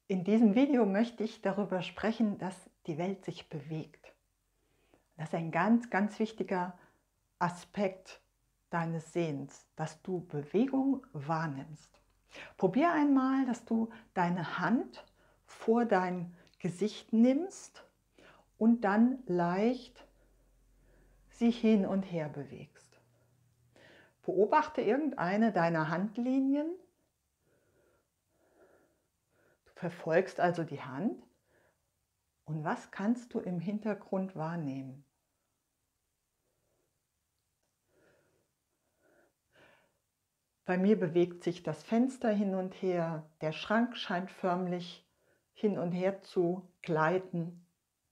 In diesem Video möchte ich darüber sprechen, dass die Welt sich bewegt. Das ist ein ganz, ganz wichtiger Aspekt deines Sehens, dass du Bewegung wahrnimmst. Probier einmal, dass du deine Hand vor dein Gesicht nimmst und dann leicht sie hin und her bewegst. Beobachte irgendeine deiner Handlinien. Du verfolgst also die Hand. Und was kannst du im Hintergrund wahrnehmen? Bei mir bewegt sich das Fenster hin und her, der Schrank scheint förmlich hin und her zu gleiten.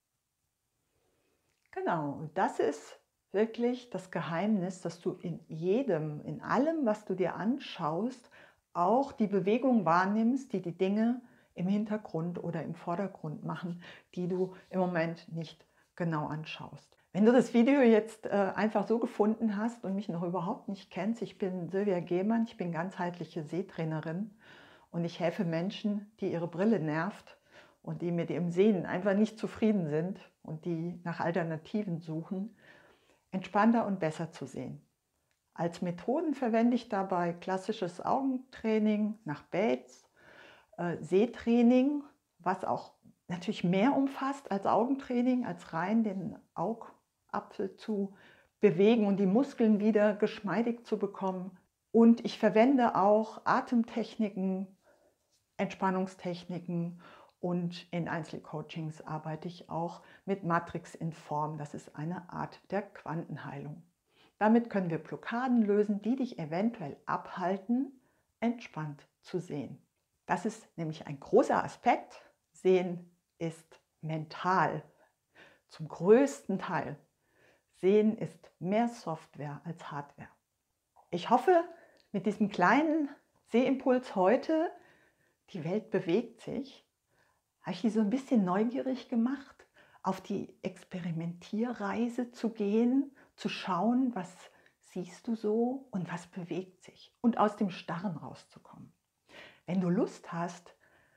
Genau, und das ist wirklich das Geheimnis, dass du in allem, was du dir anschaust, auch die Bewegung wahrnimmst, die die Dinge im Hintergrund oder im Vordergrund machen, die du im Moment nicht genau anschaust. Wenn du das Video jetzt einfach so gefunden hast und mich noch überhaupt nicht kennst, ich bin Sylvia Gehmann, ich bin ganzheitliche Sehtrainerin und ich helfe Menschen, die ihre Brille nervt und die mit ihrem Sehen einfach nicht zufrieden sind und die nach Alternativen suchen, entspannter und besser zu sehen. Als Methoden verwende ich dabei klassisches Augentraining nach Bates, Sehtraining, was auch natürlich mehr umfasst als Augentraining, als rein den Augapfel zu bewegen und die Muskeln wieder geschmeidig zu bekommen. Und ich verwende auch Atemtechniken, Entspannungstechniken und in Einzelcoachings arbeite ich auch mit Matrix in Form. Das ist eine Art der Quantenheilung. Damit können wir Blockaden lösen, die dich eventuell abhalten, entspannt zu sehen. Das ist nämlich ein großer Aspekt. Sehen ist mental, zum größten Teil. Sehen ist mehr Software als Hardware. Ich hoffe, mit diesem kleinen Sehimpuls heute, die Welt bewegt sich, habe ich dich so ein bisschen neugierig gemacht, auf die Experimentierreise zu gehen, zu schauen, was siehst du so und was bewegt sich und aus dem Starren rauszukommen. Wenn du Lust hast,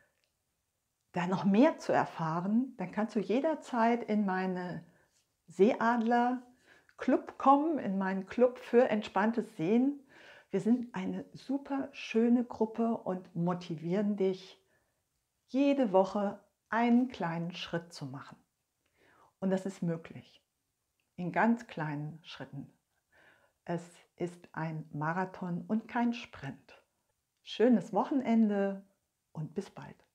da noch mehr zu erfahren, dann kannst du jederzeit in meine Seeadler Club kommen, in meinen Club für entspanntes Sehen. Wir sind eine super schöne Gruppe und motivieren dich, jede Woche einen kleinen Schritt zu machen. Und das ist möglich, in ganz kleinen Schritten. Es ist ein Marathon und kein Sprint. Schönes Wochenende und bis bald.